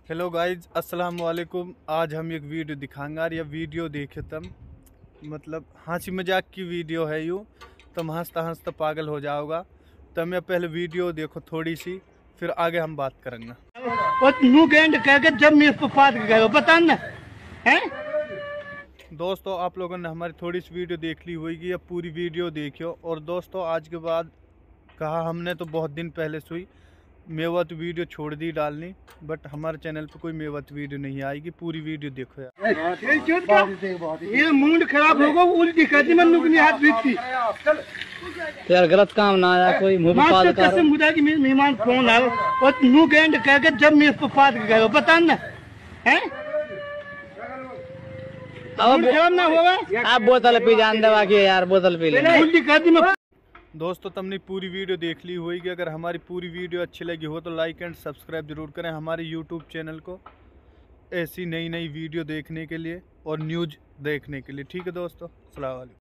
Hello guys, अस्सलाम वालेकुम। आज हम एक वीडियो दिखाएंगे यार। ये वीडियो देखे तुम, मतलब हंसी मजाक की वीडियो है। यूँ तुम हंसता हंसता पागल हो जाओगा। तुम ये पहले वीडियो देखो थोड़ी सी, फिर आगे हम बात करेंगे। जब मैं इसको पास गए बता ना है। दोस्तों, आप लोगों ने हमारी थोड़ी सी वीडियो देख ली होगी, अब पूरी वीडियो देखियो। और दोस्तों, आज के बाद कहा हमने तो बहुत दिन पहले से हुई मेवत वीडियो छोड़ दी डालनी, बट हमारे चैनल पे कोई मेवत वीडियो नहीं आएगी। पूरी वीडियो देखो यार। ये मूड खराब होगा, उल्टी करती मन नुकनी हाथ बीतती यार। गलत काम ना आया कोई मुझे कसम मुझे कि मेहमान फोन आया और नू गेंद कह के जब मैं इसको पास गए बता ना है। अब ना होगा आप बोतल पी जान दवा की यार, बोतल पी ले। उल्टी करती मैं। दोस्तों, तुमने पूरी वीडियो देख ली होगी। अगर हमारी पूरी वीडियो अच्छी लगी हो तो लाइक एंड सब्सक्राइब जरूर करें हमारे यूट्यूब चैनल को, ऐसी नई नई वीडियो देखने के लिए और न्यूज़ देखने के लिए। ठीक है दोस्तों, अस्सलाम वालेकुम।